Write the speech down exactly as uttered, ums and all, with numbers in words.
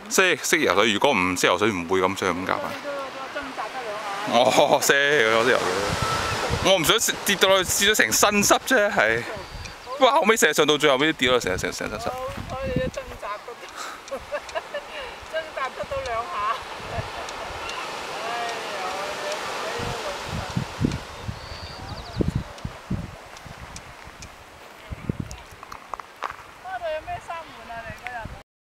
識識游水，如果唔識游水，唔會咁上咁夾啊。哦，識我識游水，我唔想跌到落去，跌咗成身濕啫，係。不過後尾成日上到最後尾跌咗成成成身濕。